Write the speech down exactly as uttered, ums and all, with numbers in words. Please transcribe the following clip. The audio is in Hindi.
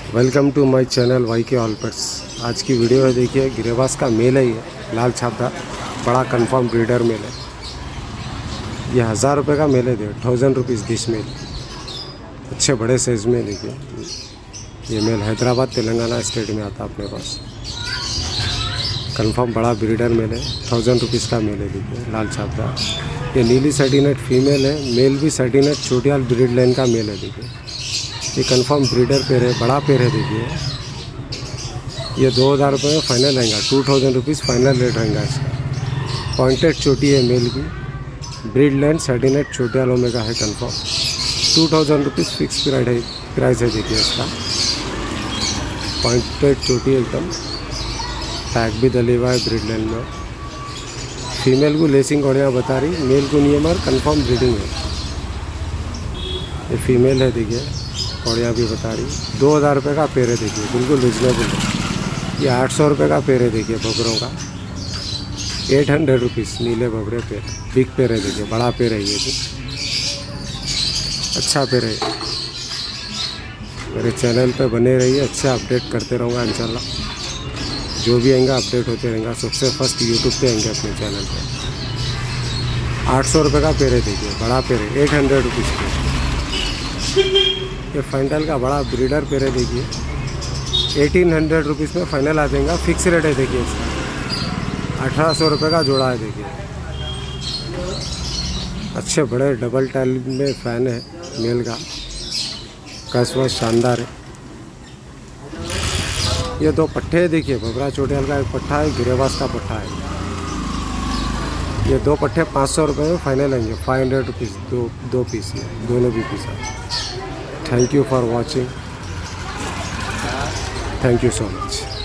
Welcome to my channel Y K all pets. आज की वीडियो है, देखिए गिरेबास का मेल है, ये लाल छापदार बड़ा कंफर्म ब्रीडर मेल है। ये हज़ार रुपये का मेल है, दे थाउजेंड रुपीज़ दिस मेल। अच्छे बड़े साइज़ में देखिए, ये मेल हैदराबाद तेलंगाना स्टेट में आता है अपने पास। कंफर्म बड़ा ब्रीडर मेल है, थाउजेंड रुपीज़ का मेल है। देखिए लाल छापदार, ये नीली सर्टिनेट फीमेल है, मेल भी सर्टिनेट छोटियाल ब्रीड लाइन का मेल है। देखिए ये कंफर्म ब्रीडर पेयर है, बड़ा पेयर है। देखिए ये दो हज़ार रुपये में फाइनल रहेगा, two thousand rupees final rate रहेगा इसका। पॉइंटेड चोटी है मेल की, ब्रीड लाइन सर्टिनेट छोटियाल ओमेगा है confirm. Two thousand rupees fix price है प्राइस है देखिए इसका। पॉइंटेड चोटी एकदम, टैग भी डले हुआ है ब्रीड लाइन में। फीमेल को लेसिंग बढ़िया बता रही, मेल को नियम और कन्फर्म ब्रीडिंग है। ये फीमेल है, देखिए बढ़िया भी बता रही। दो हज़ार रुपये का पेड़ है, देखिए बिल्कुल रिजनेबल है। ये आठ सौ रुपये का पेड़ है, देखिए बबरों का। एट हंड्रेड रुपीज़ नीले बबरे पेड़, बिग पेड़ है। देखिए बड़ा पेड़ है, ये भी अच्छा पेड़ है। मेरे चैनल पे बने रहिए, अच्छा अपडेट करते रहूँगा इंशाल्लाह। जो भी आएंगे अपडेट होते रहेंगे। सबसे फर्स्ट यूट्यूब पे आएंगे अपने चैनल पे। आठ सौ रुपये का पेड़ है, देखिए बड़ा पेड़ है, एट हंड्रेड रुपीज़ पे। ये फाइनल का बड़ा ब्रीडर पेड़ है, देखिए एटीन हंड्रेड रुपीज़ में फाइनल आ जाएगा। फिक्स रेट है देखिए इसका। अठारह सौ रुपये का जोड़ा है। देखिए अच्छे बड़े डबल टाइल में फैन है मेल का, कसवा शानदार है। ये दो पट्टे है, देखिए बबरा चोटियाल का एक पट्टा है, गिरेबास का पट्टा है। ये दो पट्टे पाँच सौ रुपये में फाइनल आएंगे, फाइव हंड्रेड रुपीज़ दो दो पीस है, दोनों भी पीस है। Thank you for watching, thank you so much.